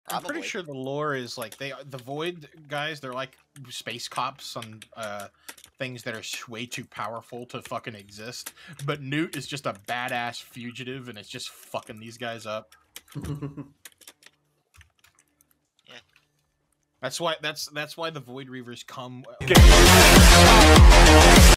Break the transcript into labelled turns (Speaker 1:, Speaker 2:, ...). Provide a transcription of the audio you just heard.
Speaker 1: I'm pretty sure the lore is like the Void guys. They're like space cops on things that are way too powerful to fucking exist. But Newt is just a badass fugitive, and it's just fucking these guys up.
Speaker 2: Yeah.
Speaker 1: That's why the Void Reavers come.